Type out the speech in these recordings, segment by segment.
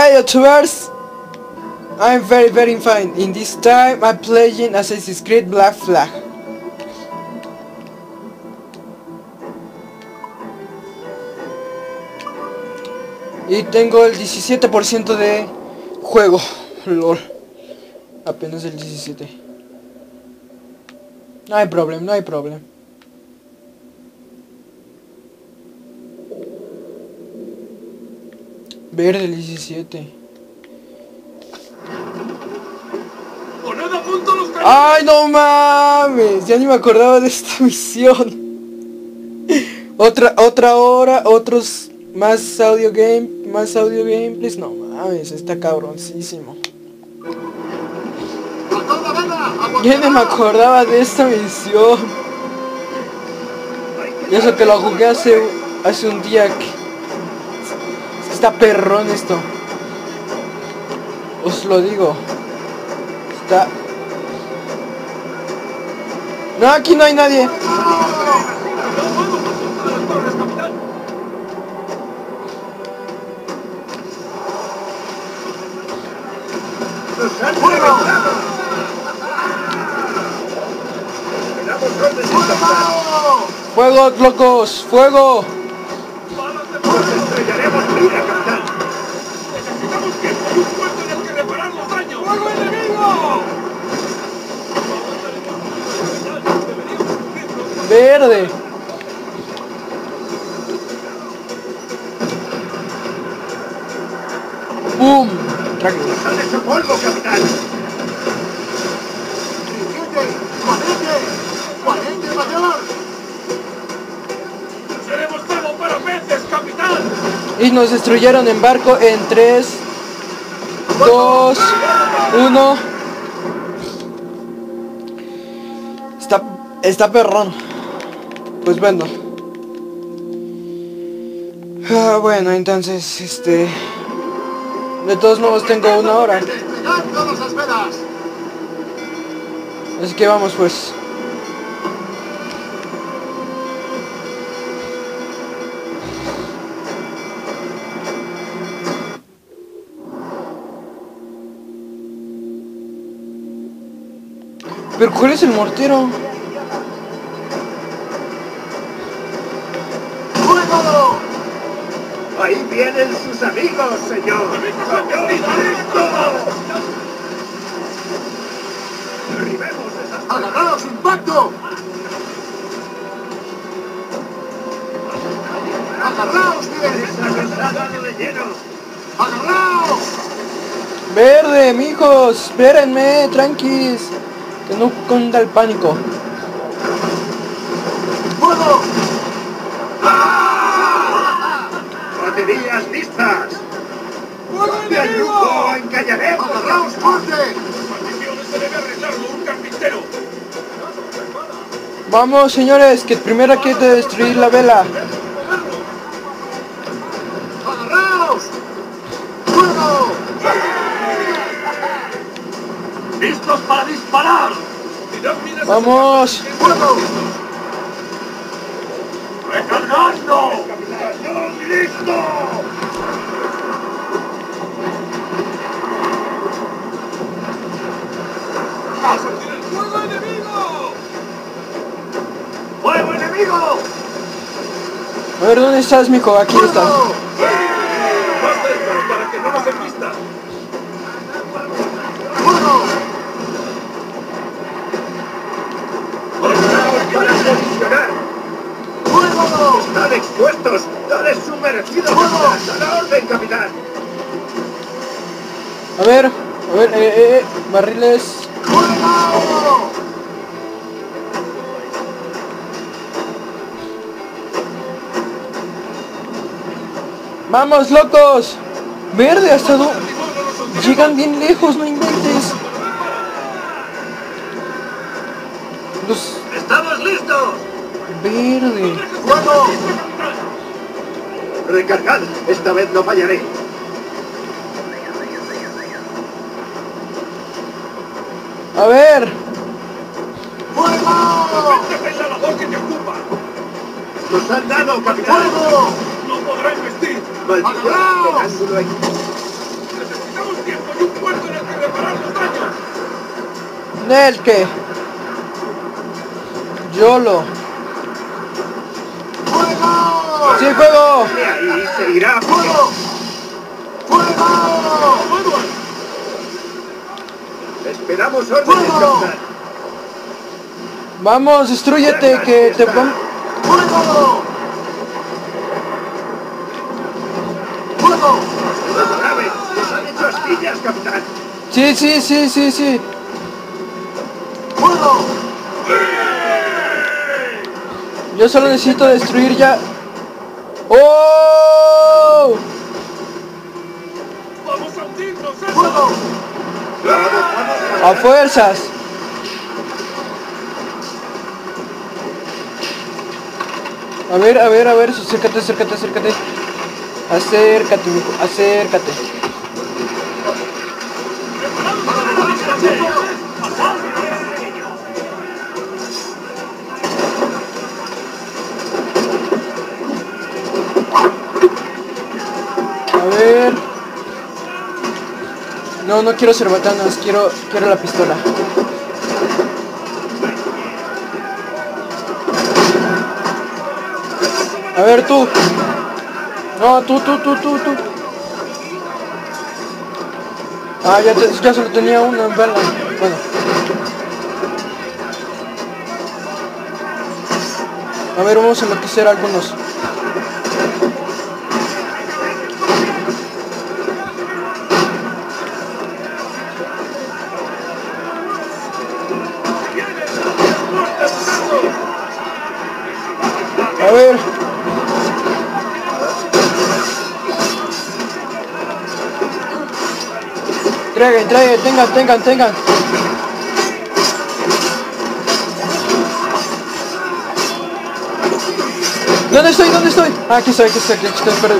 Hi YouTubers, I'm very fine. In this time I'm playing Assassin's Creed Black Flag. Y tengo el 17% de juego. LOL. Apenas el 17. No hay problema, no hay problema. Verde el 17. ¡Ay, no mames! Ya ni me acordaba de esta misión. Otra hora, otros más audio gameplays. No mames, está cabroncísimo. Ya ni me acordaba de esta misión. Y eso que lo jugué hace un día. Está perrón esto. Os lo digo. Está... No, aquí no hay nadie. ¡Fuego, locos! ¡Fuego! Necesitamos tiempo y un puerto en el que reparar los daños. ¡Fuego enemigo! Verde. ¡Bum! ¡Sale ese polvo, capitán! ¡Cuarente mayor! ¡Seremos fuego para peces, capitán! Y nos destruyeron en barco en 3, 2, 1. Está perrón. Pues bueno. Bueno, entonces, de todos modos tengo una hora. Así que vamos pues. ¿Pero cuál es el mortero? ¡Fuego! Ahí vienen sus amigos, señor. ¡Listo! ¡Derribemos esas... ¡Agarraos, impacto! ¡Agarraos bien! ¡Esa de lleno! ¡Agarraos! Verde, mijos, espérenme, tranquis. Que no cunda el pánico. ¡Fuego! ¡Baterías listas! ¡Fuego enemigo! ¡Encallaremos! ¡Agarraos fuerte! ¡Maldiciones, se debe arreglarlo un carpintero! Vamos, señores, que primero hay que destruir la vela. ¡Agarraos! ¡Fuego! ¡Listos para disparar! ¡Vamos! ¡Fuego! ¡Recargando! ¡Listo! ¡Fuego enemigo! ¡Fuego enemigo! A ver, ¿dónde estás, mijo? Aquí estás. ¡Más cerca, para que no nos embista! ¡Fuego! ¡Para posicionar! ¡Fuego! ¡Están expuestos! ¡Dale su merecido! ¡Fuego! ¡A la orden, capitán! A ver, barriles. ¡Fuego! ¡Vamos, locos! Verde, hasta dónde. Llegan bien lejos, no inventes. ¡Estamos listos! Verde. ¡Fuego! Recargad, esta vez no fallaré. A ver. ¡Fuego! ¡Es la labor que te ocupa! ¡Nos han dado, capitán! ¡Fuego! ¡No podrá investir! ¡Maldición! Nel que YOLO. ¡Fuego! ¡Sí, fuego! Y ahí seguirá. ¡Fuego! ¡Fuego! Esperamos órdenes, capitán. Vamos, destrúyete, que te pon... ¡Fuego! ¡Fuego! Los árabes nos han hecho astillas, capitán. Sí, sí, sí, sí, sí. ¡Fuego! Yo solo necesito destruir ya. ¡Oh! ¡Vamos a hundirnos! ¡Fuego! A fuerzas. A ver, acércate, acércate, acércate. Acércate, mijo, acércate. A ver. No, no quiero cerbatanas, quiero la pistola. A ver, tú. No, tú. Ah, ya solo tenía una bala. Bueno. A ver, vamos a enloquecer a algunos. A ver. Tengan. ¿Dónde estoy? Ah, aquí estoy, pero...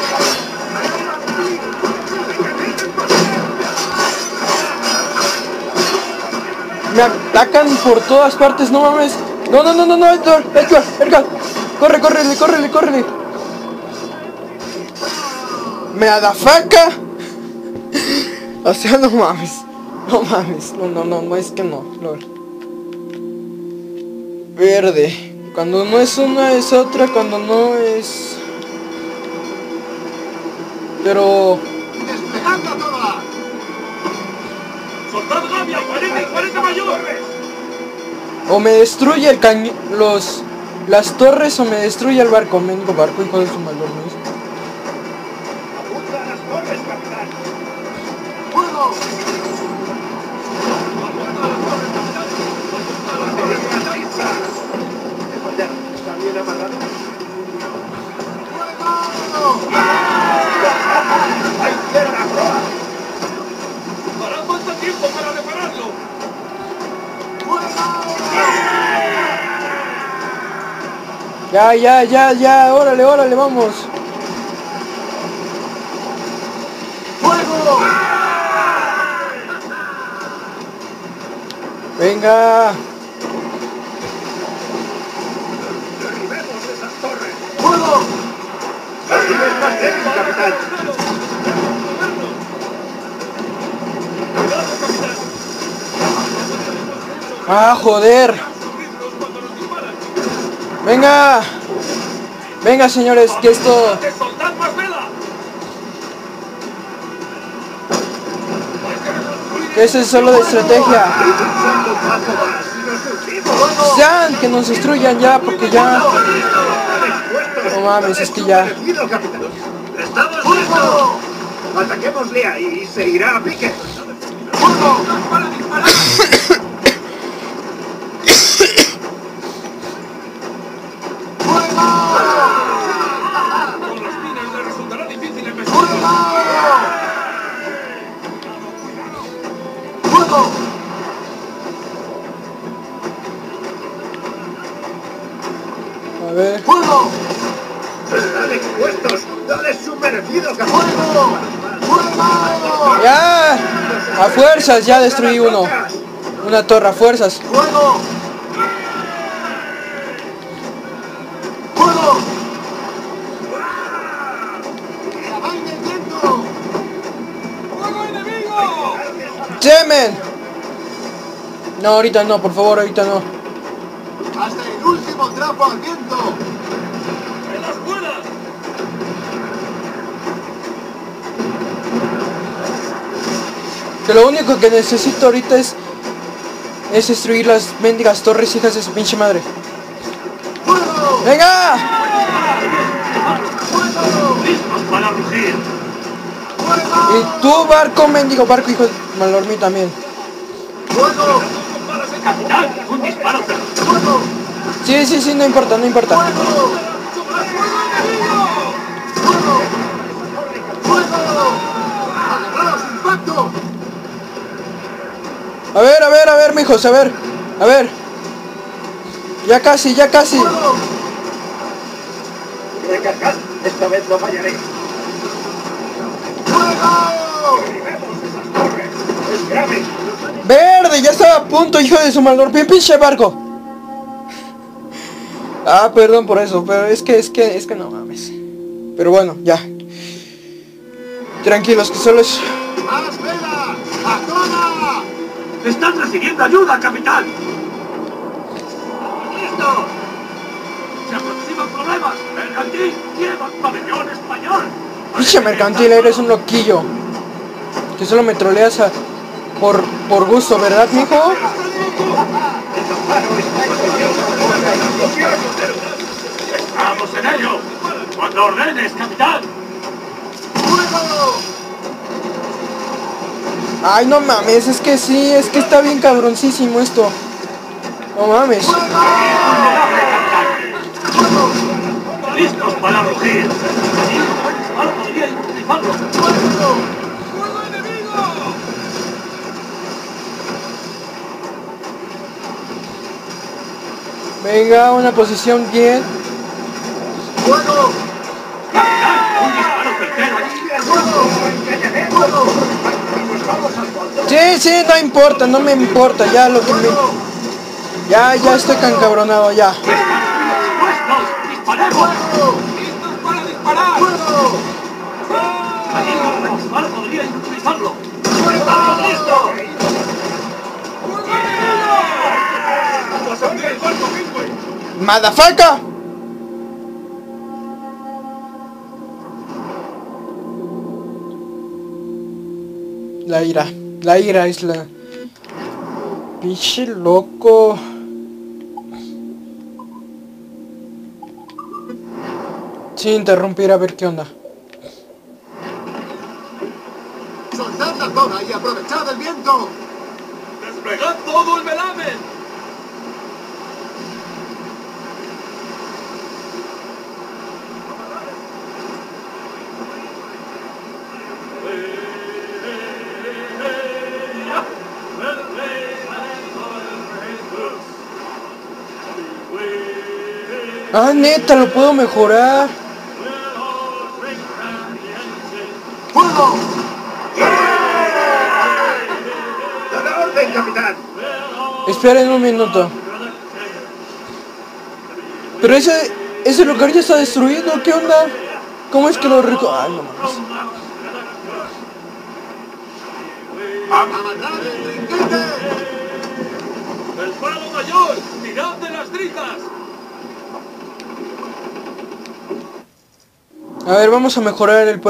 Me atacan por todas partes, no mames. No, Edgar. Córrele. Me adafaca. O sea, no mames. No, es que no. Verde. Cuando no es una es otra, cuando no es... Pero... ¡Despejando toda! ¡Soldado Gavia! ¡40 mayor! O me destruye el cañón... Las torres o me destruye el barco. Mengo barco, hijo de su mal dormir. ¡Apunta a las torres, capitán! ¡Fuego! ¿Está bien amarrado? ¡Fuego! ¡Hay tierra proa! ¿Hará falta tiempo para repararlo? ¡Fuego! Ya, órale, vamos. ¡Fuego! Venga. ¡Derribemos esas torres! ¡Fuego! Así es más débil, capitán. Ah, joder. Venga, señores, que esto... Que eso es solo de estrategia. Sean, que nos destruyan ya, porque ya... No mames, es que ya... ¡Estamos listos! Ataquémosle ahí y se irá a pique. A ver... ¡Fuego! ¡Están expuestos! ¡Dale su merecido, capitán! ¡Fuego! ¡Fuego! ¡Ya! A fuerzas, ya destruí uno. Una torre, a fuerzas. ¡Fuego! ¡Fuego! ¡La van del viento! ¡Fuego enemigo! ¡Temen! No, ahorita no, por favor, ahorita no. Hasta el último trapo al viento. ¡En las buenas! Que lo único que necesito ahorita es destruir las mendigas torres, hijas de su pinche madre. ¡Fuego! ¡Venga! ¡Fuego! ¡Listos para rugir! ¡Fuego! Y tú, barco, mendigo barco, hijo de Malormí también. ¡Fuego! ¡Capitán! ¡Un disparo cerrado! ¡Fuego! Sí, sí, sí, no importa, no importa. ¡Fuego! ¡Fuego! ¡Fuego! ¡Agarraos, impacto! A ver, mijos, a ver. A ver. Ya casi, ya casi. ¡Fuego! ¡Recargad! ¡Esta vez no fallaré! ¡Fuego! ¡Derribemos esas torres! ¡Es grave! Verde, ya estaba a punto, hijo de su Malormí, pinche barco. Ah, perdón por eso, pero es que no mames. Pero bueno, ya. Tranquilos, que solo es... ¡Más vela! ¡A toda! ¡Están recibiendo ayuda, capitán! ¡Listo! ¡Se aproximan problemas! ¡Mercantil! ¡Lleva pabellón español! Pinche mercantil, eres un loquillo. Que solo me troleas por gusto, ¿verdad, mijo? ¡Estamos en ello! ¡Cuando ordenes, capitán! ¡Fuego! Ay, no mames, es que sí, es que está bien cabroncísimo esto. No mames. ¡Vulnerable, capitán! ¡Listos para rugir! ¡Un disparo podría inutilizarlo! ¡Fuego! Venga, una posición bien. ¡Fuego! ¡Capitán! ¡Un disparo certero! ¡Fuego! ¡Fuego! Sí, sí, no importa, no me importa, ya lo que me... Ya estoy cancabronado, ya. ¡Están dispuestos! ¡Disparemos! ¡Fuego! ¡Listos para disparar! ¡Fuego! ¡Un disparo podría inutilizarlo! ¡Fuego! ¡Listo! ¡Motherfucker! La ira es la... Pinche loco. Sin interrumpir, a ver qué onda. ¡Soltad la toda y aprovechad el viento! ¡Desplegad todo el velamen! Ah, neta, lo puedo mejorar. ¡Fuego! ¡Da la orden, capitán! Esperen un minuto. Pero ese lugar ya está destruido, ¿qué onda? ¿Cómo es que lo Ay, no mames. ¡Amarrad el trinquete! ¡El palo mayor! ¡Tirad de las trizas! A ver, vamos a mejorar el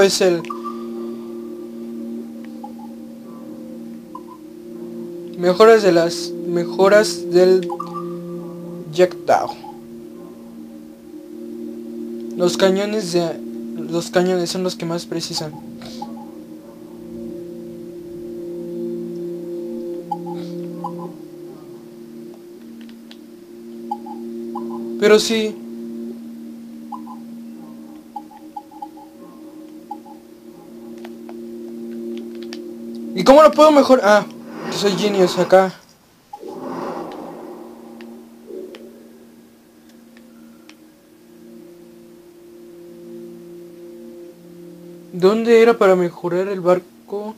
mejoras del Jackdaw. Los cañones son los que más precisan. Pero sí. ¿Y cómo lo puedo mejorar? Ah, que soy genius acá. ¿Dónde era para mejorar el barco?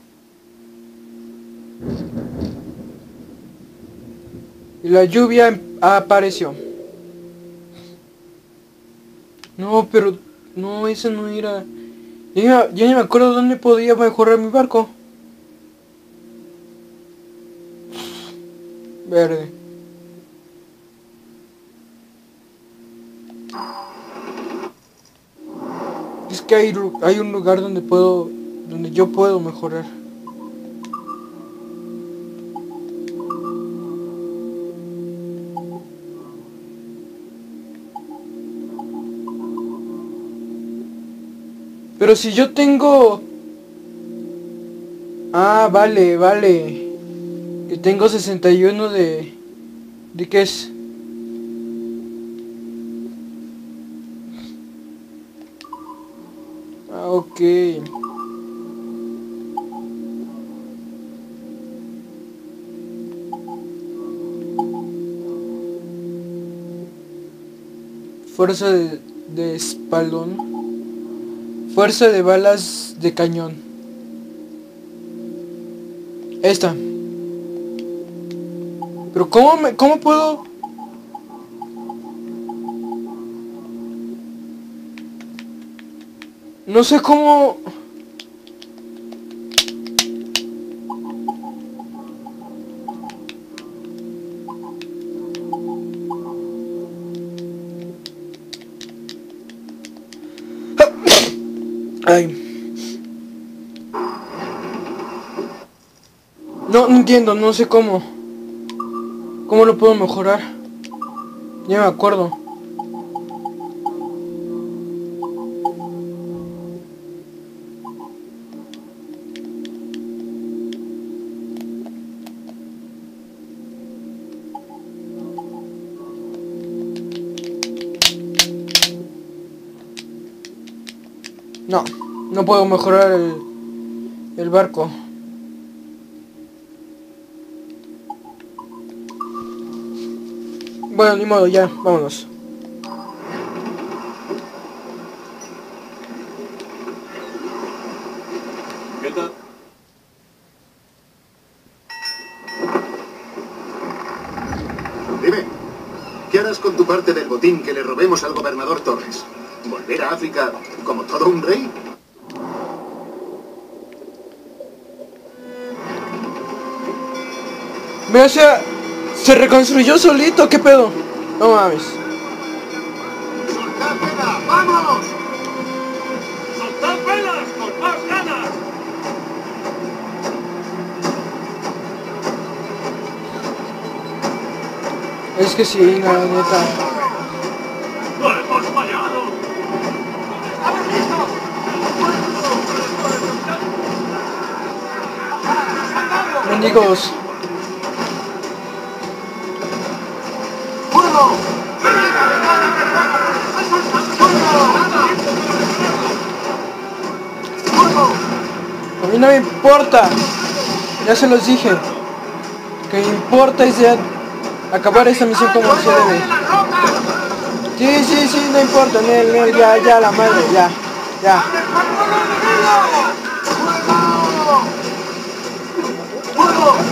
Y la lluvia apareció. No, pero... No, ese no era... Ya ni me acuerdo dónde podía mejorar mi barco. Verde. Es que hay un lugar donde yo puedo mejorar. Pero si yo tengo... Ah, vale. Que tengo 61 de... ¿De qué es? Ah, ok. Fuerza de espaldón. Fuerza de balas de cañón. Esta. Pero ¿cómo puedo? No sé cómo. Ay. No entiendo, no sé cómo. ¿Cómo lo puedo mejorar? Ya me acuerdo. No puedo mejorar el barco. Bueno, ni modo, ya, vámonos. ¿Qué tal? Dime, ¿qué harás con tu parte del botín que le robemos al gobernador Torres? ¿Volver a África como todo un rey? Mira, o sea, se reconstruyó solito, ¿qué pedo? No mames. ¡Soltad vela! ¡Vamos! ¡Soltad velas con más ganas! Es que sí, la neta. ¡No hemos fallado! Mendigos. ¡Fuego! ¡Fuego! A mí no me importa. Ya se los dije. Que me importa es ya acabar esta misión como se debe. Sí, no importa, Nel, ya la madre, ya. ¡Fuego!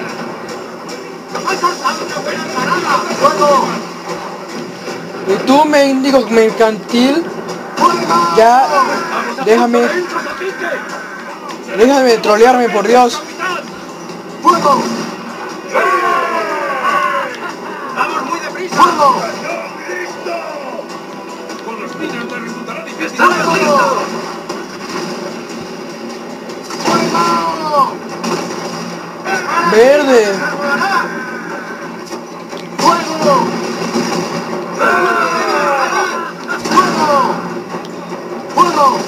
¡Fuego! Y tú, mendigo mercantil, ya, déjame trolearme, por Dios. ¡Fuego! ¡Vamos muy deprisa! ¡Fuego! Con los niños me resultará difícil. ¡Fuego! ¡Fuego! Verde. ¡Fuego! ¡Fuego! ¡Fuego!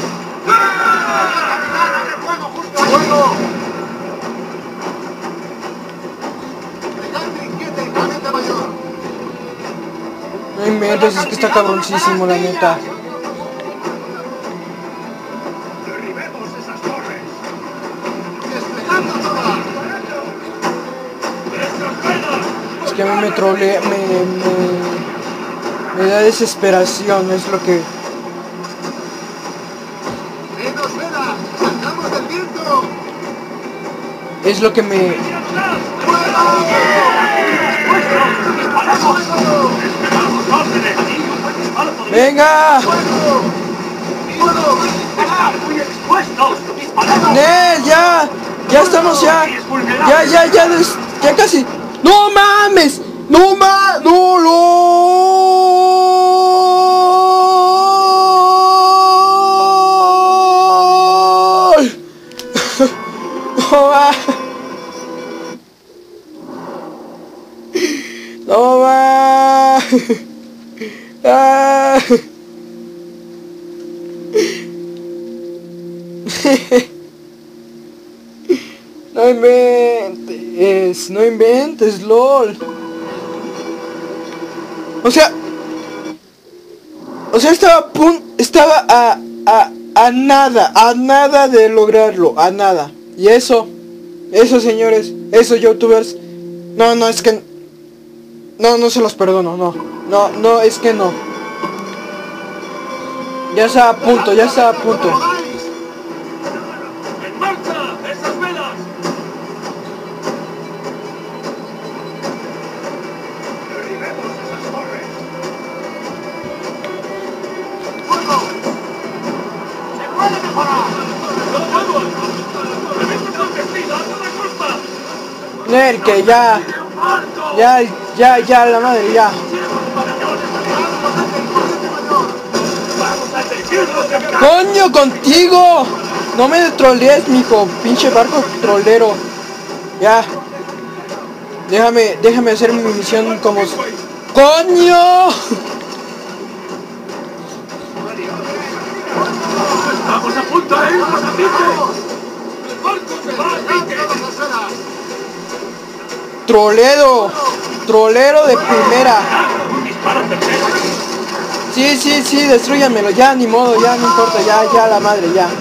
¡Fuego! Dejadme inquieta el planeta mayor. No inventes, es que está cabroncísimo, la neta. ¡Derribemos esas torres! ¡Desplegando todas! Es que a mí me trolea, me da desesperación, es lo que... ¡Menos vela! ¡Salgamos del viento! Es lo que me... ¡Venga! ¡Nel, ya! ¡Ya estamos, ya! ¡Ya casi! ¡No mames! ¡No mames! ¡No, no va. Ah. No inventes, LOL. O sea, estaba a nada de lograrlo, a nada. Y eso señores, esos youtubers, no, es que no se los perdono, no, es que no. Ya está a punto. ¡En marcha! ¡Esas velas! Derribemos esas torres. ¡Fuego! ¡Se puede mejorar! ¡No vamos! ¡Debemos convertir a toda costa! Ner, que ya, la madre, ya. ¡Vamos a seguirnos de verdad! ¡Coño, contigo! No me trolees, mijo, pinche barco trolero. Ya. Déjame hacer mi misión como... ¡Coño! ¡Estamos a punto de irnos a pique! ¡El barco se va a pique! Trolero de primera. ¡Disparo certero! Sí, destrúyamelo, ya, ni modo, ya, no importa, ya, la madre, ya.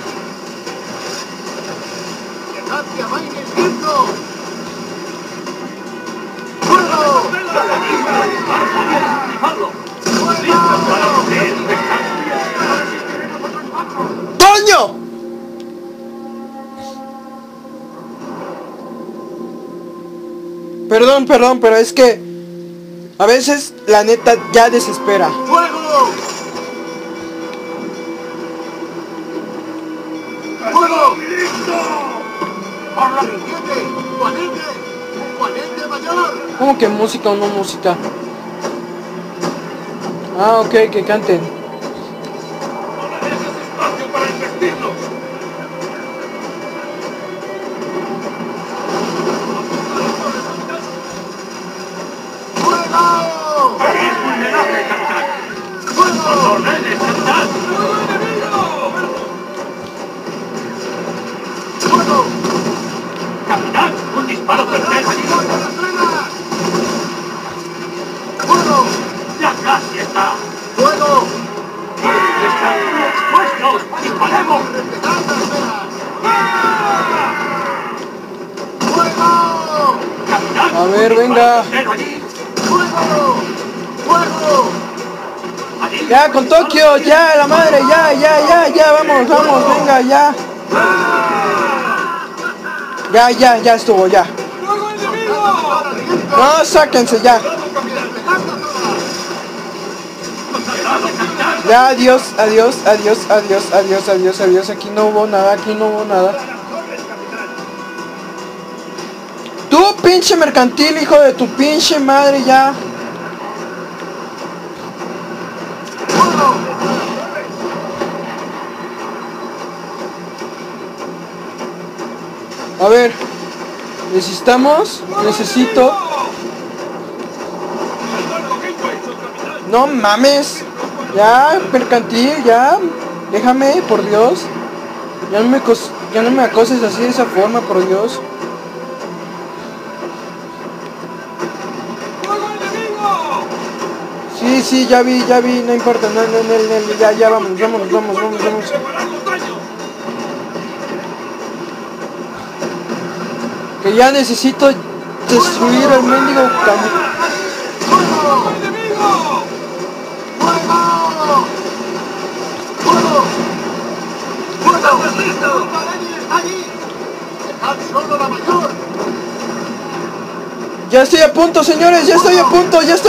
¡Hacia vaina el viento! ¡Fuego! ¡Pablo! ¡Coño! Perdón, pero es que a veces la neta ya desespera. ¡Fuego! ¡Fuego! ¡Por la 27! ¡Juanete mayor! ¿Cómo que música o no música? Ah, ok, que canten. ¡No le dejes espacio para investirnos! ¡Fuego! ¡Es vulnerable, capitán! ¡Fuego! ¡Ordenes, capitán! ¡Fuego! ¡Capitán! ¡Un disparo certero! ¡Fuego las velas! ¡Fuego! ¡Ya casi está! ¡Fuego! ¡Están expuestos! ¡Disparemos! ¡Respetad las velas! ¡Fuego! ¡Capitán! A ver, un venga. disparo certero allí! ¡Fuego! ¡Fuego! ¡Allí! Ya, con Tokio, ya, la madre, ya, vamos, venga, ya. Ya estuvo, ya. No, sáquense, ya. Ya, adiós. Aquí no hubo nada. Tú, pinche mercantil, hijo de tu pinche madre, ya. A ver, necesito. No mames. Ya, mercantil, ya. Déjame, por Dios. Ya no me acoses así de esa forma, por Dios. Sí, ya vi, no importa, no, ya, vamos. Que ya necesito destruir el mendigo camino. Ya estoy a punto, señores, ya estoy a punto, ya.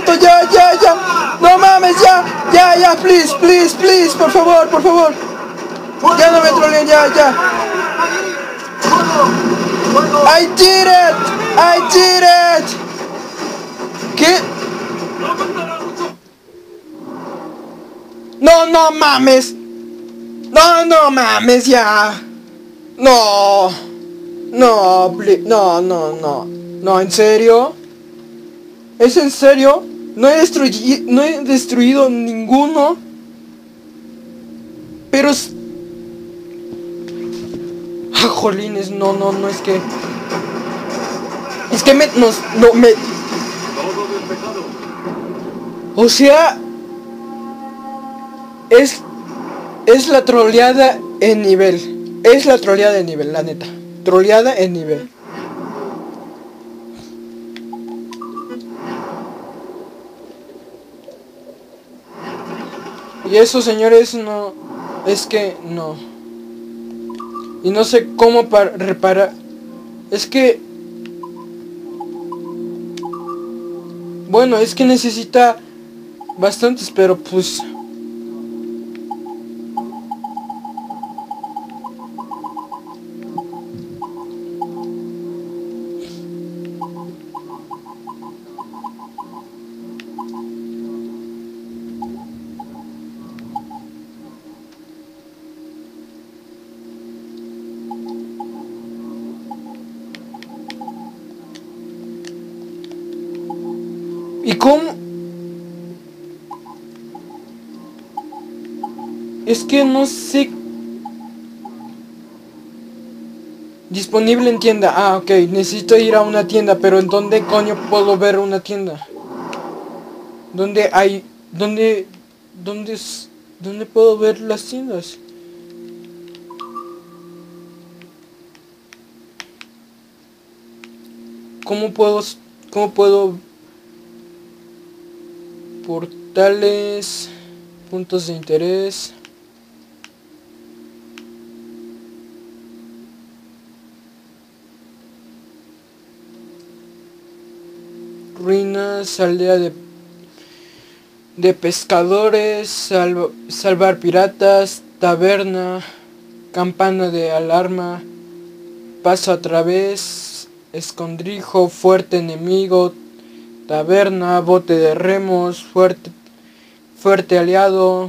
No mames, ya, please, por favor. Ya no me troleen, ya. I did it. I did it! ¿Qué? ¡No tardará mucho! No, no mames. No, no mames, ya. No. No, no, no, no. No, ¿en serio? ¿Es en serio? No he destruido ninguno. Pero ah, jolines, no, no, no es que... Es que me... No, me... Todo despejado. O sea... Es la troleada en nivel. Es la troleada en nivel, la neta. Troleada en nivel. Y eso, señores, no... Es que no. Y no sé cómo reparar. Es que... Bueno, es que necesita bastantes, pero pues... ¿Y cómo? Es que no sé. Disponible en tienda. Ah, ok. Necesito ir a una tienda. Pero ¿en dónde coño puedo ver una tienda? ¿Dónde hay? ¿Dónde puedo ver las tiendas? ¿Cómo puedo? Portales, puntos de interés. Ruinas, aldea de pescadores, salvar piratas, taberna, campana de alarma, paso a través, escondrijo, fuerte enemigo, taberna, bote de remos, fuerte aliado,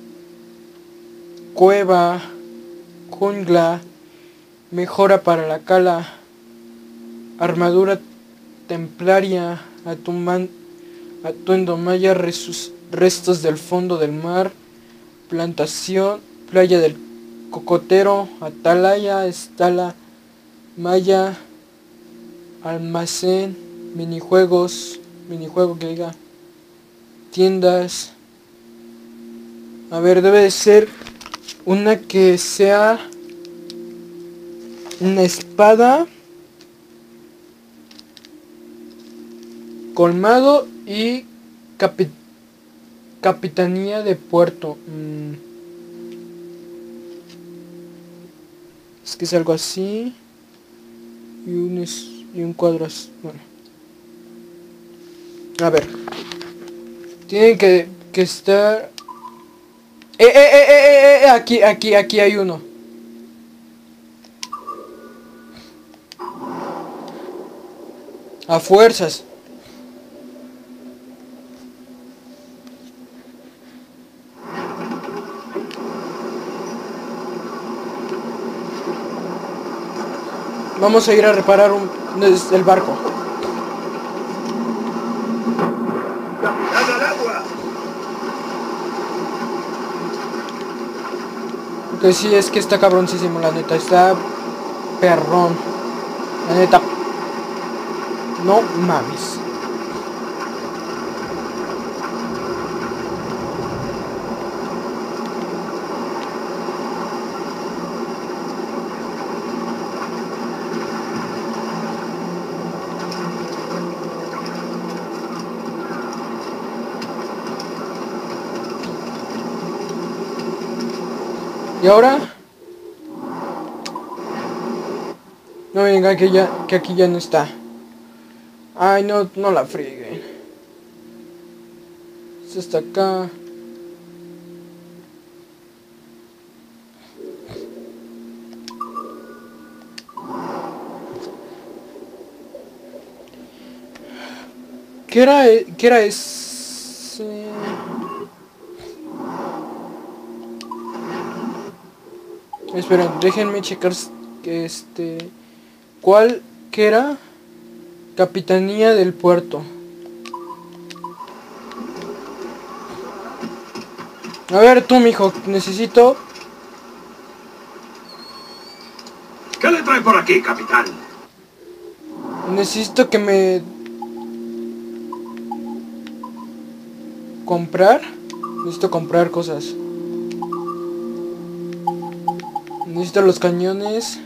cueva, jungla, mejora para la cala, armadura templaria, atuendo maya, restos del fondo del mar, plantación, playa del cocotero, atalaya, estala, maya, almacén, minijuego que diga, tiendas. A ver, debe de ser una que sea una espada, colmado y capitanía de puerto. Es que es algo así. Y un cuadro así. Bueno. A ver. Tiene que estar... Aquí hay uno. A fuerzas. Vamos a ir a reparar el barco. ¡Capitán al agua! Que sí, es que está cabroncísimo, la neta. Está perrón. La neta. No mames. ¿Y ahora? No venga, que aquí ya no está. Ay, no la frieguen. Esto está acá. ¿Qué era? ¿Qué era ese? Esperen, déjenme checar que ¿cuál que era? Capitanía del puerto. A ver tú, mijo, necesito... ¿Qué le trae por aquí, capitán? Necesito que me... ¿Comprar? Necesito comprar cosas. Necesito los cañones.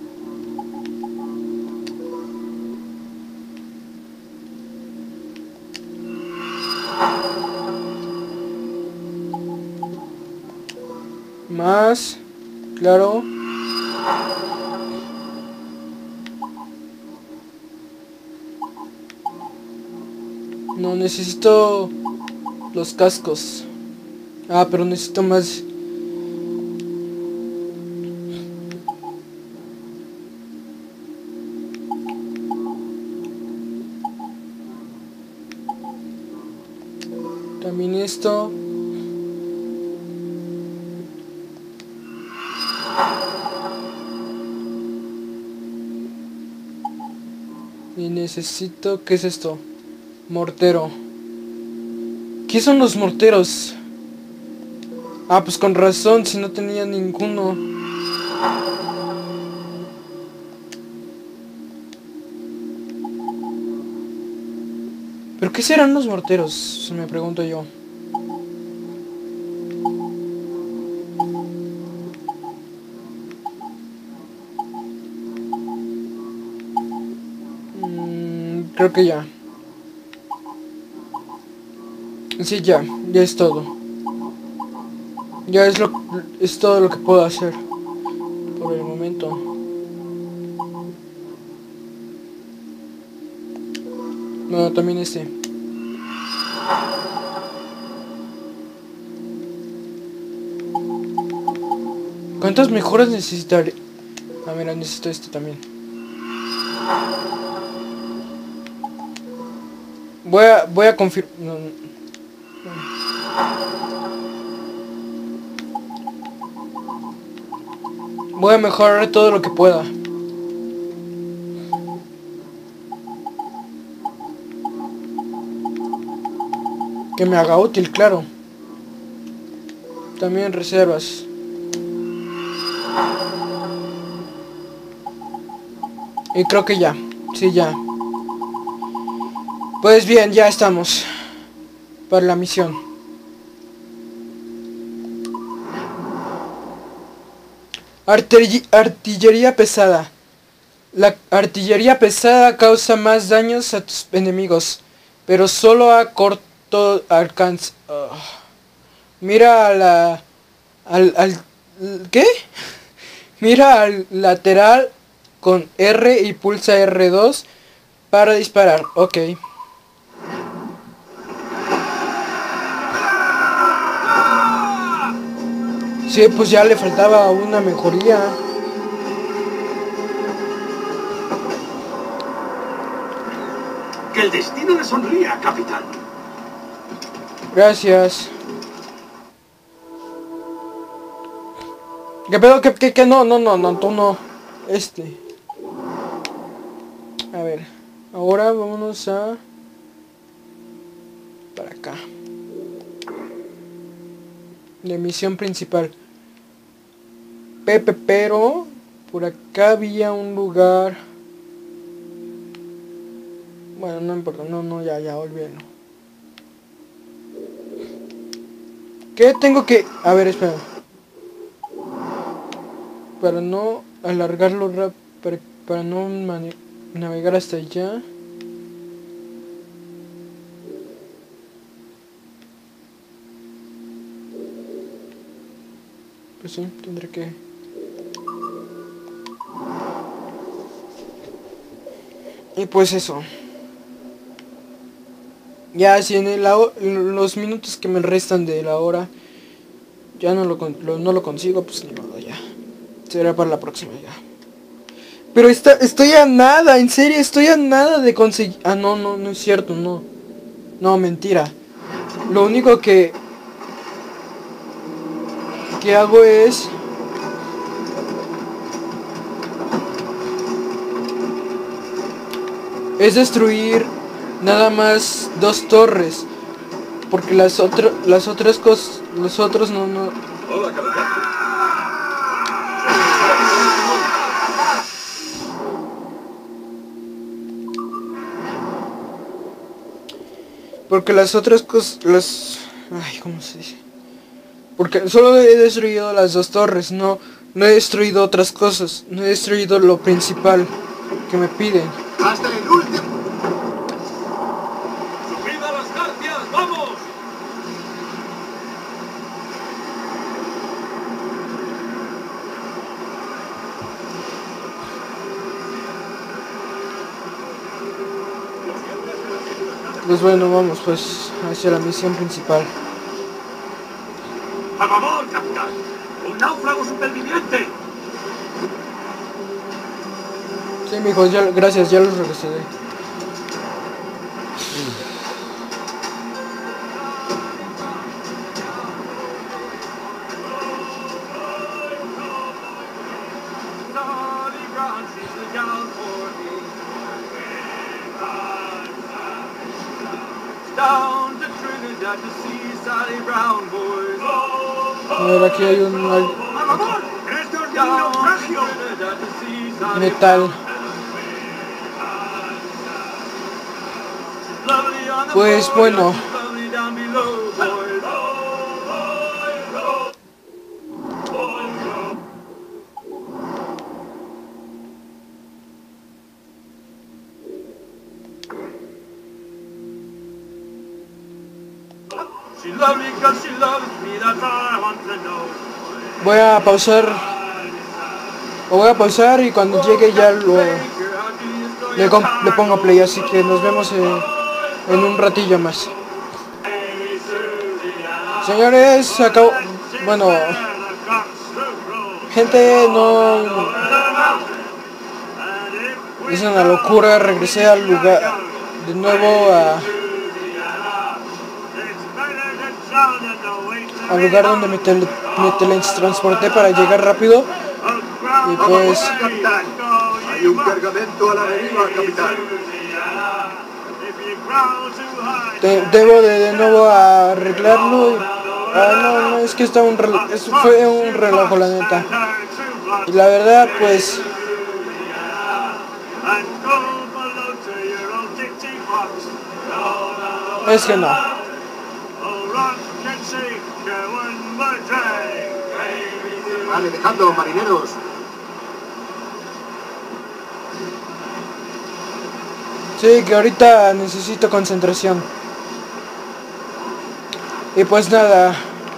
Más, claro. No, necesito los cascos. Ah, pero necesito más. También esto. Y necesito... ¿Qué es esto? Mortero. ¿Qué son los morteros? Ah, pues con razón, si no tenía ninguno. ¿Pero qué serán los morteros? Me pregunto yo. Creo que ya. Sí, ya es todo. Ya es todo lo que puedo hacer por el momento. No, también este. ¿Cuántas mejoras necesitaré? Ah, mira, necesito este también. Voy a confirmar. Voy a mejorar todo lo que pueda. Que me haga útil, claro. También reservas. Y creo que ya. Sí, ya. Pues bien, ya estamos para la misión. Artillería pesada. La artillería pesada causa más daños a tus enemigos, pero solo a corto alcance. Mira a la... ¿Qué? Mira al lateral con R y pulsa R2 para disparar. Ok. Sí, pues ya le faltaba una mejoría. Que el destino le sonría, capitán. Gracias. ¿Qué pedo? ¿Qué? No, tú no. A ver. Ahora vámonos a... para acá. La misión principal. Pero... por acá había un lugar... Bueno, no importa. No, ya, olvídalo. ¿Qué tengo que...? A ver, espera. Para no alargarlo para no navegar hasta allá. Pues sí, tendré que... Y pues eso. Ya si en los minutos que me restan de la hora ya no lo consigo, pues ni modo, ya. Será para la próxima ya. Pero estoy a nada, en serio, estoy a nada de conseguir... Ah, no es cierto, no. No, mentira. Lo único que hago es destruir nada más 2 torres, porque las otras cosas, los otros no. Hola, capitán. Porque las otras cosas, ay, ¿cómo se dice? Porque solo he destruido las 2 torres, no he destruido otras cosas, no he destruido lo principal que me piden. Hasta el último. ¡Subid a las jarcias! ¡Vamos! Pues bueno, vamos pues hacia la misión principal. ¡A favor, capitán! ¡Un náufrago superviviente! Sí, mijo, ya, gracias, ya los regresé. Down to Trinidad to see Sally Brown, boys. A ver, aquí hay un ¡A favor! ¡Esto es de un naufragio! Trinidad to see Sally metal. Lovely on the Pues board, bueno. lovely down below, boys. She loves me 'cause she loves me, that's all I want to know. Voy a pausar. Lo voy a pausar y cuando llegue ya le pongo play, así que nos vemos en un ratillo más. Señores, acabo. Bueno, gente, no. Es una locura, regresé al lugar de nuevo al lugar donde me teletransporté para llegar rápido. Y pues Capitán, hay un cargamento a la deriva, capitán. debo de nuevo arreglarlo. No, es que fue un relajo, la neta. Y la verdad, pues es que no. Vale, dejadlo, marineros. Sí, que ahorita necesito concentración. Y pues nada.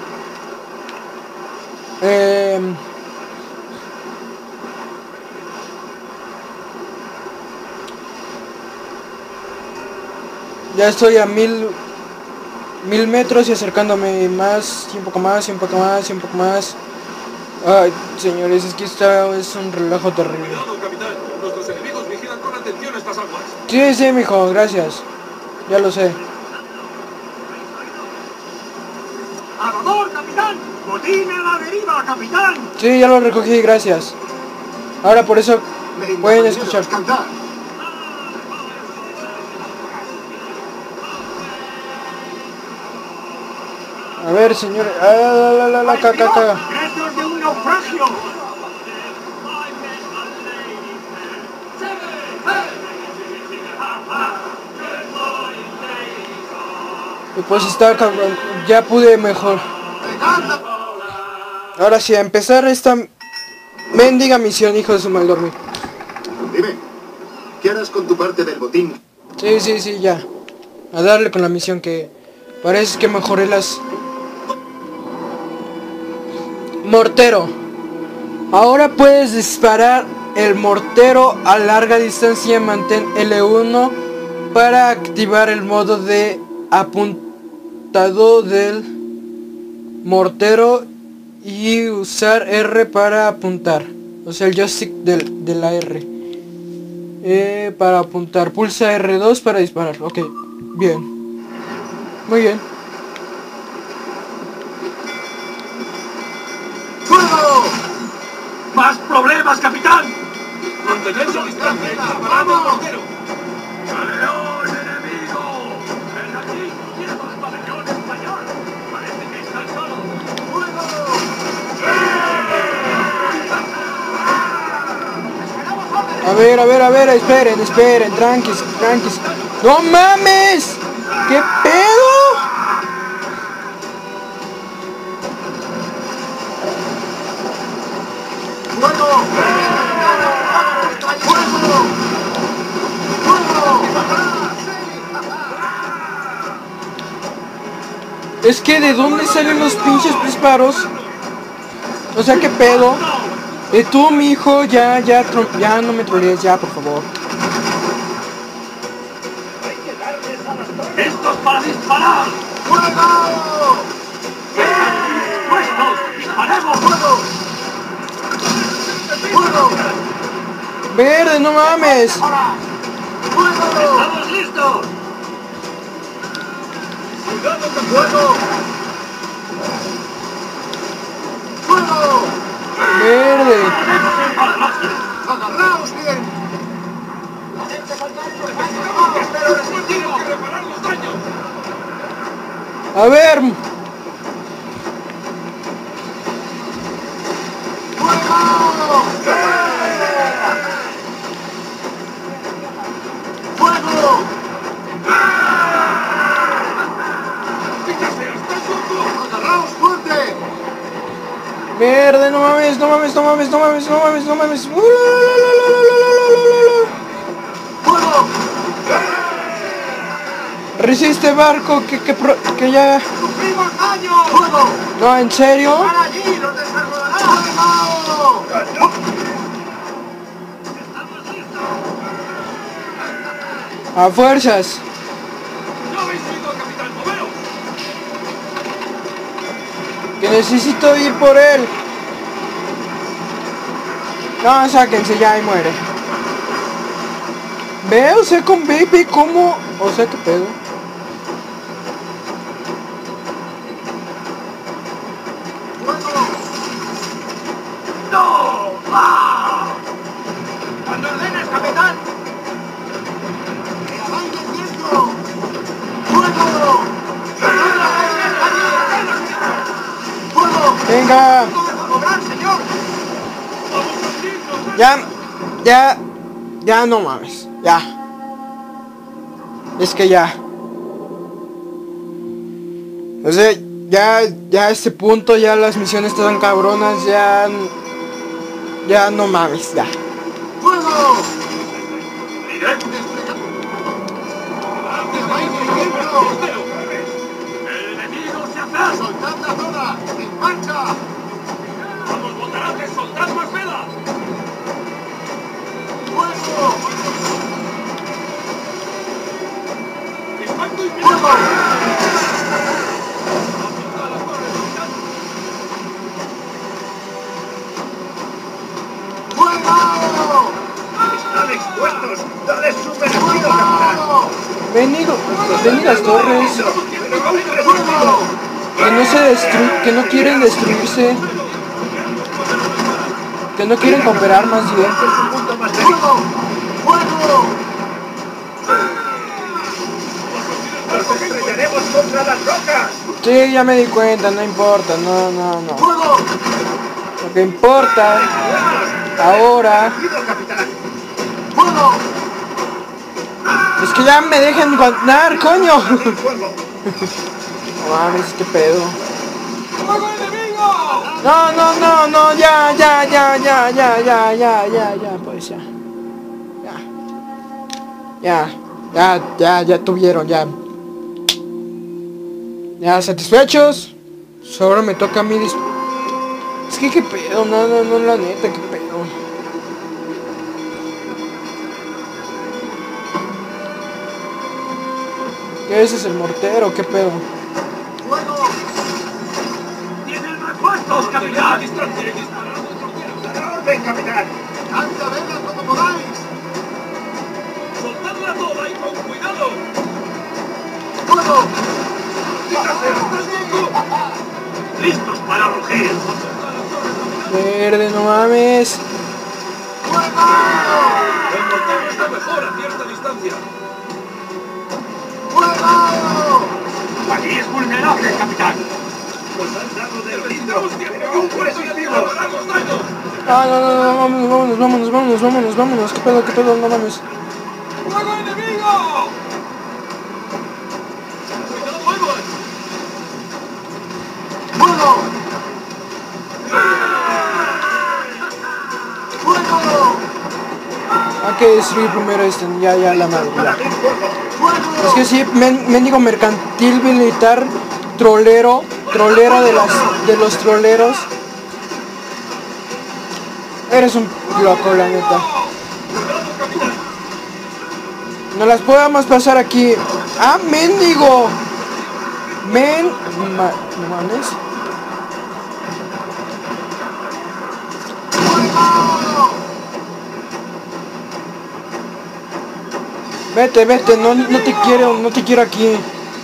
Ya estoy a 1000 metros y acercándome más, y un poco más, y un poco más, y un poco más. Ay, señores, es que es un relajo terrible. Cuidado, capitán. Nuestros enemigos vigilan con atención estas aguas. Sí, mijo, gracias. Ya lo sé. ¡A favor, capitán! ¡Botín a la deriva, capitán! Sí, ya lo recogí, gracias. Ahora por eso Venga, pueden marineros, escuchar. cantad. A ver, señores. Acá. ¡Esto es de un naufragio! Y pues está cabrón. Ya pude mejor. Ahora sí, a empezar esta mendiga misión, hijo de su mal dormir. Dime, ¿qué harás con tu parte del botín? Sí, ya. A darle con la misión, que parece que mejoré las... Mortero. Ahora puedes disparar el mortero a larga distancia. Mantén L1 para activar el modo de apuntado del mortero y usar R para apuntar. O sea, el joystick de la R. Para apuntar. Pulsa R2 para disparar. Ok, bien. Muy bien. ¡Fuego! ¡Más problemas, capitán! ¡Mantened la distancia y disparad al mortero! ¡Galeón enemigo! ¡Ven aquí! ¡Lleva el pabellón español! ¡Parece que están solos! ¡Fuego! A ver, esperen, tranquis. ¡No mames! ¿Qué pedo? ¡Fuego! ¡Fuego! Es que ¿de dónde salen los pinches disparos? O sea, ¿qué pedo? Tú, mi hijo, ya no me trolees, ya, por favor. ¡Esto es para disparar! ¡Fuego! ¡Dispuestos! ¡Disparemos! ¡Fuego! ¡Fuego! Verde, no mames. ¡Fuego! ¡Estamos listos! ¡Cuidado con fuego! ¡Fuego! Verde. ¡Agarraos bien! ¡Pero resistimos! ¡Tenemos que reparar los daños! A ver. ¡Fuego! ¡Fuego! ¡Fíjate! ¡Está sucio! ¡Agarraos fuerte! Verde, no mames. ¡Fuego! Resiste, barco, que ya... ¡Sufrimos daño! ¡Fuego! No, ¿en serio? ¡Para allí! ¡Los desarrolarán! ¡Fuego! A fuerzas. ¡No habéis oído, capitán! ¡Moveos! Que necesito ir por él. No, sáquense ya y muere. Ve, o sea, con Baby, ¿cómo? O sea, ¿qué pedo? ¡No! ¡Ah! ¡Cuando ordenes, capitán! ¡Que avance el viento! ¡Fuego! ¡Fuego! Venga. ¡No dejo cobrar, señor! Ya no mames. Ya. Es que ya. O sea, ya a este punto ya las misiones están cabronas, ya no mames, ya. ¡Fuego! ¡Mirad! ¡Que avance el viento! ¡El enemigo se acerca! ¡Soltad la zona! ¡En marcha! ¡Vamos, botarates! ¡Soltad más vela! ¡Fuego! ¡Impacto inminente! ¡Fuego! ¡Apunta a la torre, capitán! ¡Fuego! ¡Están expuestos! ¡Dale su merecido, capitán! ¡Fuego! Venid las torres, ¡Fuego! que no quieren destruirse, que no quieren cooperar más bien. Es su punto más débil. ¡Fuego! ¡Fuego! ¡Nos estrellaremos contra las rocas! Sí, ya me di cuenta, no importa, no. ¡Fuego! Lo que importa ahora ¡Cuidado, capitán! ¡Fuego! es que ya me dejen ganar, coño. ¡Fuego! No mames, qué pedo. ¡Fuego enemigo! No, ya, pues ya tuvieron, ya. Ya satisfechos. Ahora me toca a mí es que qué pedo, no, la neta, qué pedo. ¿Qué ese es el mortero? ¿Qué pedo? ¡Fuego! ¡Tienen repuestos, capitán! ¡Distancia y disparar al mortero! ¡A la orden, capitán! ¡Lanza velas como podáis! ¡Soltadla toda y con cuidado! ¡Fuego! ¡Listos para rugir! Verde, no mames. El mortero está mejor a cierta distancia. Allí es vulnerable, capitán. Nos han dado del ritmo. ¡Necesitamos tiempo! ¡Un positivo! ¡Hagamos daño! Ah, vámonos. ¿Qué pedo? No mames. ¡Fuego enemigo! ¡Cuidado, fuego! Hay que destruir primero este, ya la madre. Ya. Es que sí, mendigo mercantil militar, trolero de los troleros. Eres un loco, la neta. No las podemos pasar aquí. ¡Ah, mendigo! ¿No mames? Vete, no te quiero aquí.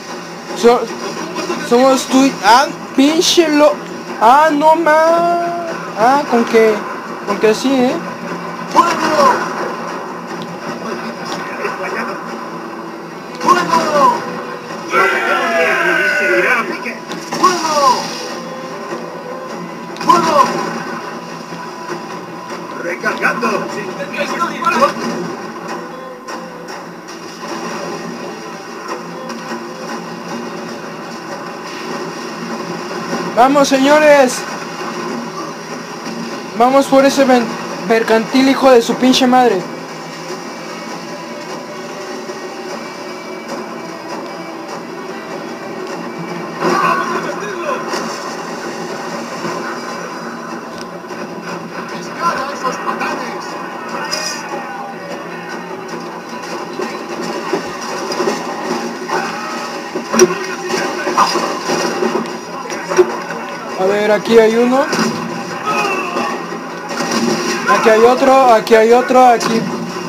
Somos tú y... ¡Ah, pinche lo... ¡Ah, no más! ¡Ah, con que así, eh! ¡Recargando! ¡Vamos, señores! Vamos por ese mercantil hijo de su pinche madre. A ver, aquí hay uno. Aquí hay otro, aquí.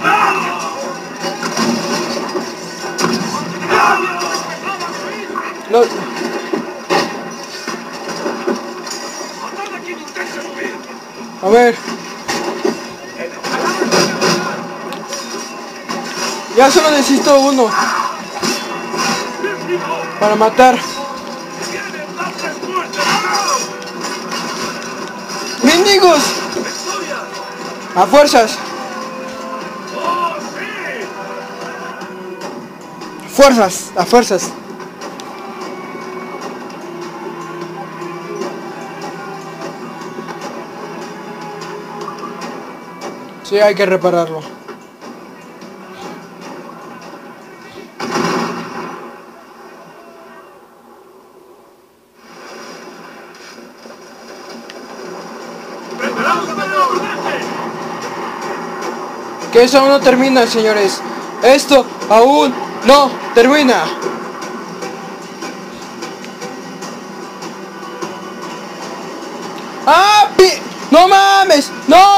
A ver. Ya solo necesito uno para matar. ¡Mendigos! ¡A fuerzas! ¡A fuerzas! Sí, hay que repararlo. Que eso aún no termina, señores. Esto aún no termina. ¡Ah! ¡No mames!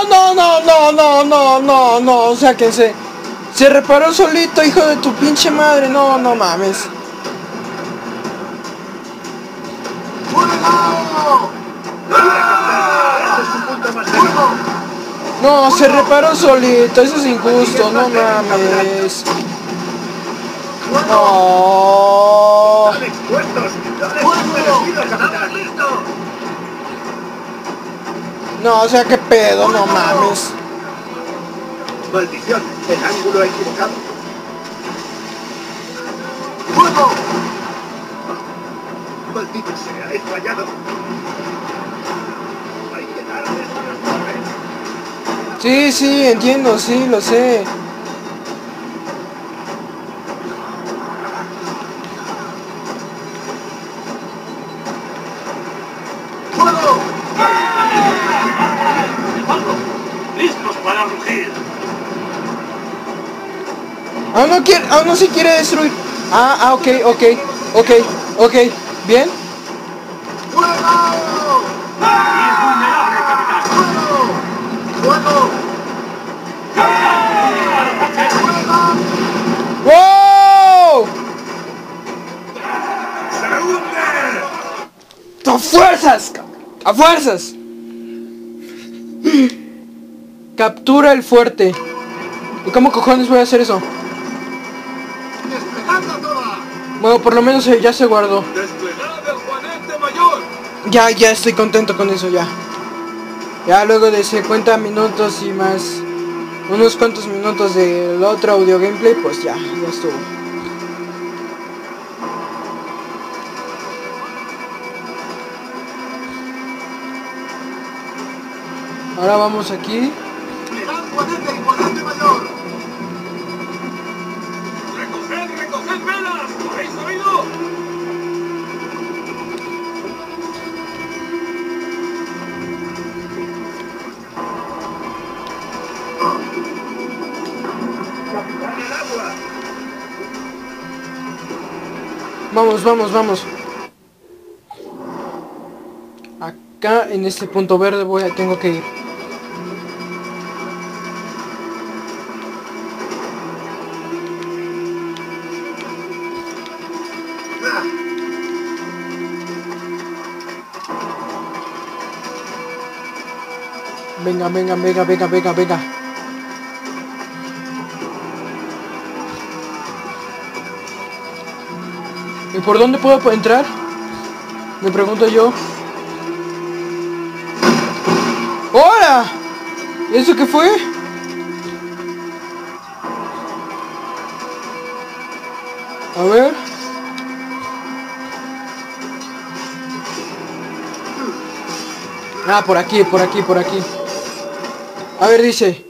¡No! Sáquense. Se reparó solito, hijo de tu pinche madre. No mames. No, se reparó solito, eso es injusto, no mames. No. ¡Están expuestos! ¡Dale su merecido, capitán! No, o sea, qué pedo, no mames. ¡Maldición! El ángulo equivocado. ¡Maldito sea! ¡He fallado! Hay que darles unas torres. Sí, entiendo, sí, lo sé. ¡Listos para rugir! Aún no se quiere destruir. Ok. ¿Bien? ¡Wow! ¡A fuerza! fuerzas! ¡A fuerzas! Captura el fuerte. ¿Y cómo cojones voy a hacer eso? ¡Despejadla toda! Bueno, por lo menos ya se guardó. ¡Desplegad el Juanete Mayor! Ya estoy contento con eso, ya. Ya luego de 50 minutos y más unos cuantos minutos del otro audio gameplay, pues ya estuvo. Ahora vamos aquí. ¡Desplegad Juanete y Juanete Mayor! ¡Recoged velas! ¿Lo habéis oído? ¡Capitán al agua! Vamos. Acá en este punto verde tengo que ir. Venga. ¿Y por dónde puedo entrar? Me pregunto yo. ¡Hola! ¿Y eso qué fue? A ver. Ah, por aquí. A ver, dice.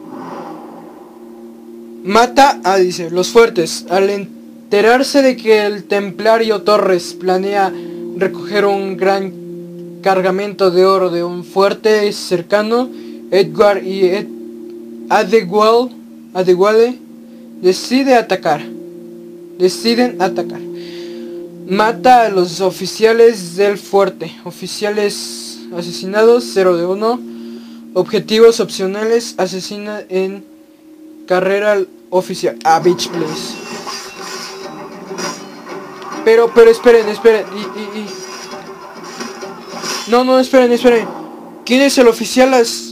Mata a, dice, los fuertes. Al enterarse de que el templario Torres planea recoger un gran cargamento de oro de un fuerte cercano, Edward y Adewale deciden atacar. Mata a los oficiales del fuerte. Oficiales asesinados, 0 de 1. Objetivos opcionales, asesina en carrera oficial. Bitch, please. Pero esperen. No, esperen. ¿Quién es el oficial?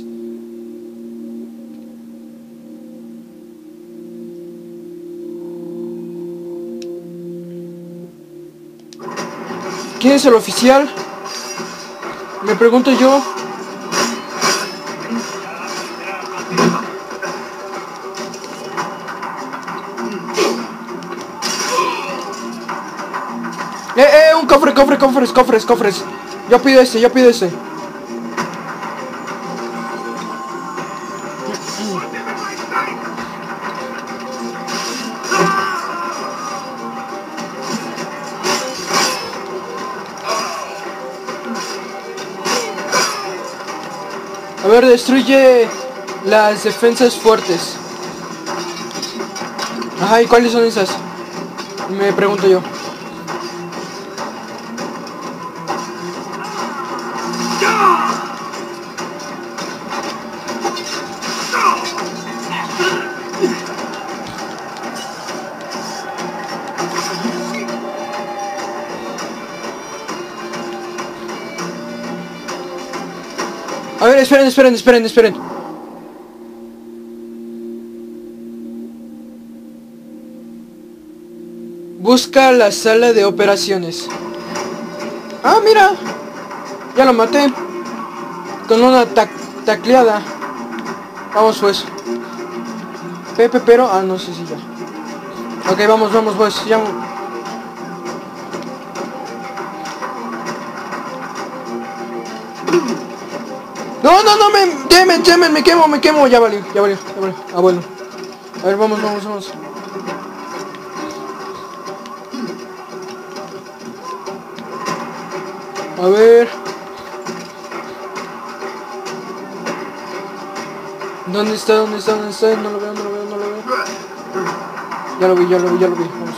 ¿Quién es el oficial? Me pregunto yo. Un cofres. Yo pido ese. A ver, destruye las defensas fuertes. Ajá, ¿y cuáles son esas? Me pregunto yo. A ver, esperen. Busca la sala de operaciones. Ah, mira. Ya lo maté. Con una tacleada. Vamos pues. Pepe, pero... Ah, no sé si ya. Ok, vamos pues. Ya... No, me quemo. Ya valió. Ah, bueno. A ver, vamos. A ver. ¿Dónde está? No lo veo. Ya lo vi. Vamos.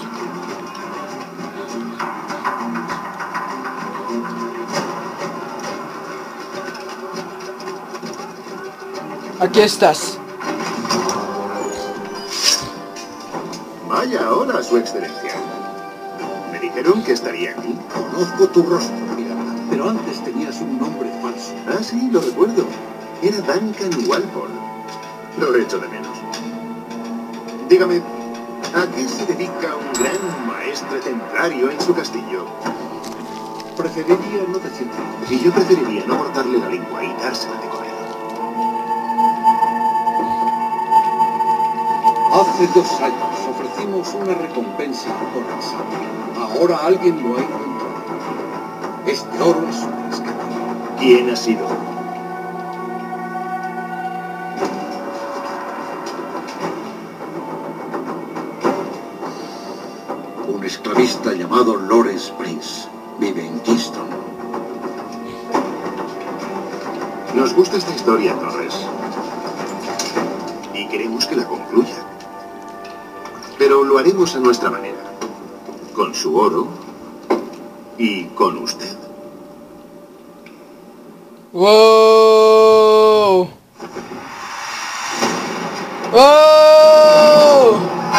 Aquí estás. Vaya, hola, su excelencia. Me dijeron que estaría aquí. Conozco tu rostro, mirada. pero antes tenías un nombre falso. Ah, sí, lo recuerdo. Era Duncan Walpole. Lo echo de menos. Dígame, ¿a qué se dedica un gran maestre templario en su castillo? Preferiría no decirlo. Y yo preferiría no cortarle la lengua y dársela de comer. Hace 2 años ofrecimos una recompensa por el sable. Ahora alguien lo ha encontrado. Este oro es un rescate. ¿Quién ha sido? Un esclavista llamado Lawrence Prince. Vive en Kingston. Nos gusta esta historia, Torres. Y queremos que la concluya. Pero lo haremos a nuestra manera. Con su oro y con usted. ¡Wow! ¡Oh!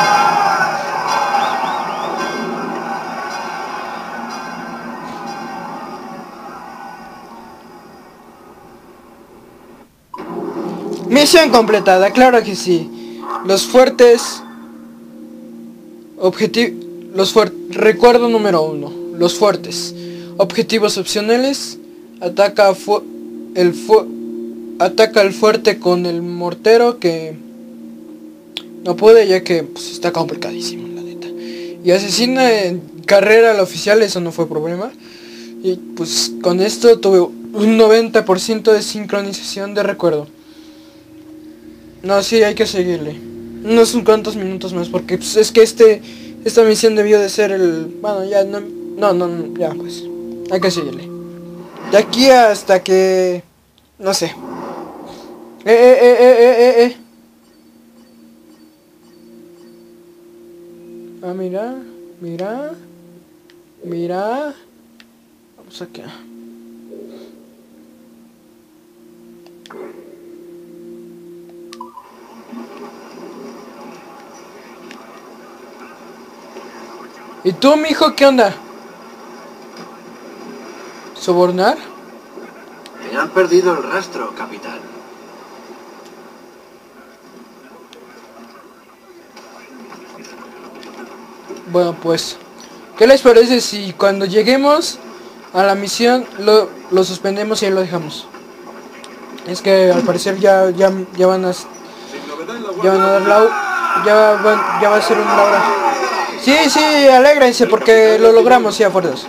Misión completada, claro que sí. Los fuertes... Recuerdo número 1. Los fuertes. Objetivos opcionales. Ataca el fuerte con el mortero, que no puede, ya que pues, está complicadísimo, la neta. Y asesina en carrera al oficial, eso no fue problema. Y pues con esto tuve un 90% de sincronización de recuerdo. No, sí, hay que seguirle. Unos cuantos minutos más, porque pues, es que esta misión debió de ser el... Bueno, ya no, ya pues. Hay que seguirle. De aquí hasta que... No sé. Ah, mira. Vamos acá. ¿Y tú, mijo, qué onda? ¿Sobornar? Me han perdido el rastro, capitán. Bueno, pues, ¿qué les parece si cuando lleguemos a la misión lo suspendemos y ahí lo dejamos? Es que al parecer ya van a dar ya va a ser una hora. Sí, alégrense porque lo logramos, sí, a fuerzas.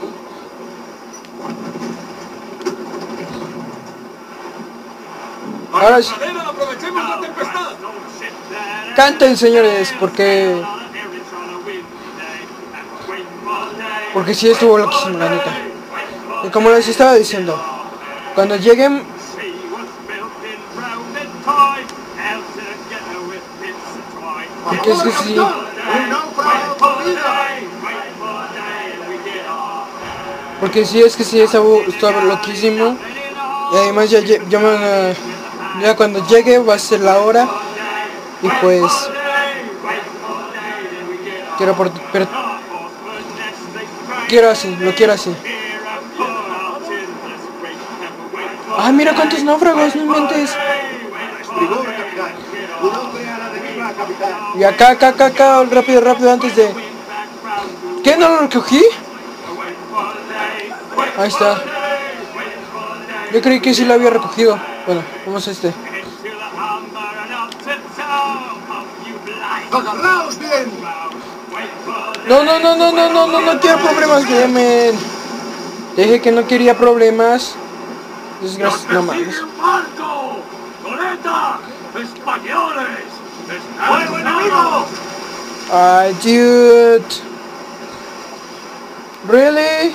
Ahora sí. Canten, señores, porque sí estuvo loquísimo, la neta. Y como les estaba diciendo, cuando lleguen... Porque es que sí... Porque sí, es que sí, estaba loquísimo. Y además ya cuando llegue va a ser la hora. Y pues... Lo quiero así. Ah, mira cuántos náufragos, no inventes. Y acá, rápido, antes de... ¿Qué? ¿No lo recogí? Ahí está. Yo creí que sí lo había recogido. Bueno, vamos a este. ¡Agarraos bien! No quiero problemas, Clemen. Dije que no quería problemas. Desgracia, no mames. ¡Españoles! ¡Fuego enemigo! Ay, dude. Really?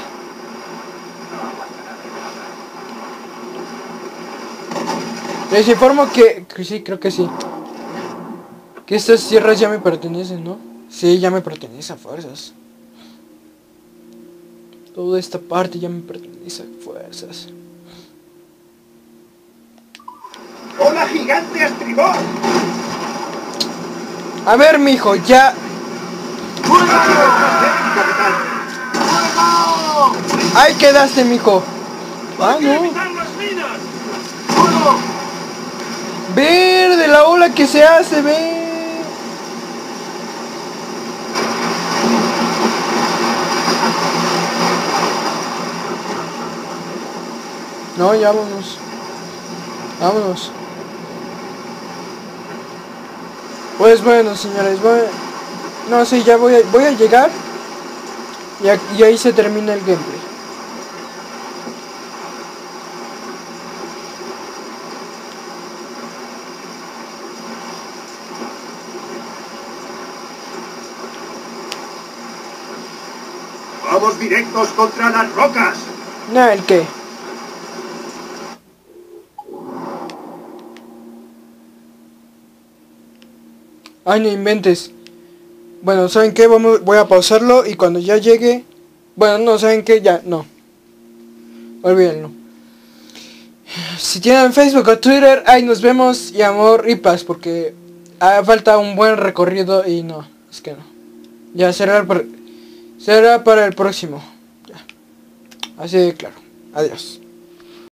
Les informo que sí, creo que sí. Que estas tierras ya me pertenecen, ¿no? Sí, ya me pertenece a fuerzas. Toda esta parte ya me pertenece a fuerzas. ¡Hola, gigante a estribor! A ver, mijo, ya... ¡Fuego! ¡Capitán! ¡Fuego! Ahí quedaste, mijo. Ah, ¡Hay que no. evitar las minas! ¡Fuego! Ver de la ola que se hace, ve. No, ya vámonos. Vámonos. Pues bueno, señores, no sé, ya voy a llegar. Y ahí se termina el gameplay. ¡Vamos directos contra las rocas! No, ¿el qué? Ay, no inventes. Bueno, ¿saben qué? Voy a pausarlo y cuando ya llegue... Bueno, no, ¿saben qué? Ya, no. Olvídenlo. Si tienen Facebook o Twitter, ahí nos vemos y amor y paz, porque falta un buen recorrido y no, es que no. Ya será para el próximo. Ya. Así de claro. Adiós.